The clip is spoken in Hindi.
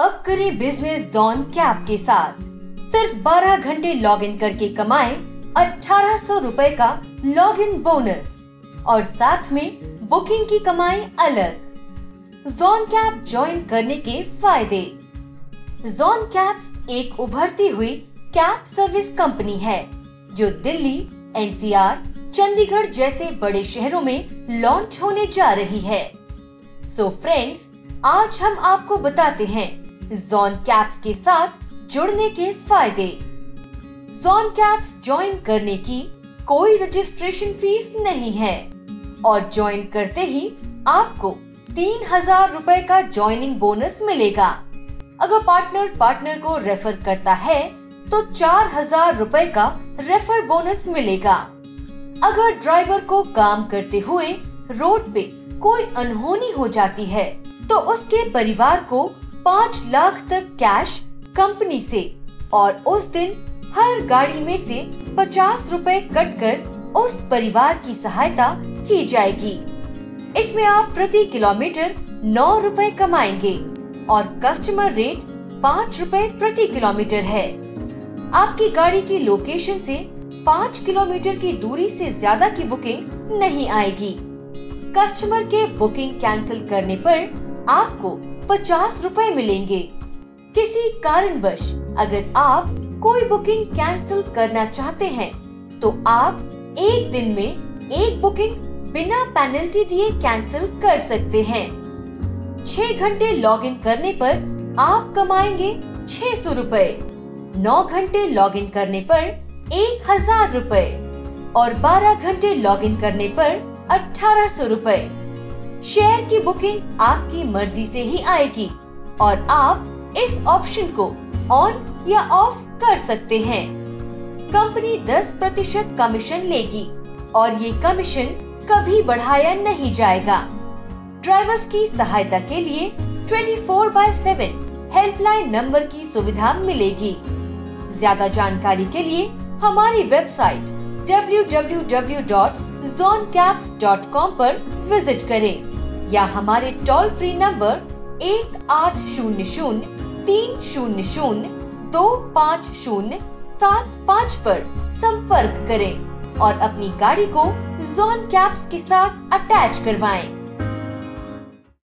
अब करें बिजनेस जॉन कैब के साथ। सिर्फ 12 घंटे लॉगिन करके कमाएं 1800 रुपए का लॉगिन बोनस और साथ में बुकिंग की कमाई अलग। जॉन कैब ज्वाइन करने के फायदे। जॉन कैब्स एक उभरती हुई कैब सर्विस कंपनी है जो दिल्ली, एनसीआर, चंडीगढ़ जैसे बड़े शहरों में लॉन्च होने जा रही है। सो फ्रेंड्स, आज हम आपको बताते हैं जॉन कैब्स के साथ जुड़ने के फायदे। जॉन कैब्स ज्वाइन करने की कोई रजिस्ट्रेशन फीस नहीं है और ज्वाइन करते ही आपको 3000 रुपए का ज्वाइनिंग बोनस मिलेगा। अगर पार्टनर को रेफर करता है तो 4000 रुपए का रेफर बोनस मिलेगा। अगर ड्राइवर को काम करते हुए रोड पे कोई अनहोनी हो जाती है तो उसके परिवार को 5 लाख तक कैश कंपनी से और उस दिन हर गाड़ी में से 50 रुपए कट कर उस परिवार की सहायता की जाएगी। इसमें आप प्रति किलोमीटर 9 रुपए कमाएंगे और कस्टमर रेट 5 रुपए प्रति किलोमीटर है। आपकी गाड़ी की लोकेशन से 5 किलोमीटर की दूरी से ज्यादा की बुकिंग नहीं आएगी। कस्टमर के बुकिंग कैंसिल करने पर आपको 50 रुपए मिलेंगे। किसी कारणवश अगर आप कोई बुकिंग कैंसिल करना चाहते हैं तो आप एक दिन में एक बुकिंग बिना पेनल्टी दिए कैंसिल कर सकते हैं। 6 घंटे लॉगिन करने पर आप कमाएंगे 600 रुपए, 9 घंटे लॉगिन करने पर 1000 रुपए और 12 घंटे लॉगिन करने पर 1800 रुपए। शेयर की बुकिंग आपकी मर्जी से ही आएगी और आप इस ऑप्शन को ऑन या ऑफ कर सकते हैं। कंपनी 10% कमीशन लेगी और ये कमीशन कभी बढ़ाया नहीं जाएगा। ड्राइवर्स की सहायता के लिए 24/7 हेल्पलाइन नंबर की सुविधा मिलेगी। ज्यादा जानकारी के लिए हमारी वेबसाइट www.zoncabs.com पर विजिट करें या हमारे टोल फ्री नंबर 1800-300-25075 पर संपर्क करें और अपनी गाड़ी को जॉन कैब्स के साथ अटैच करवाएं।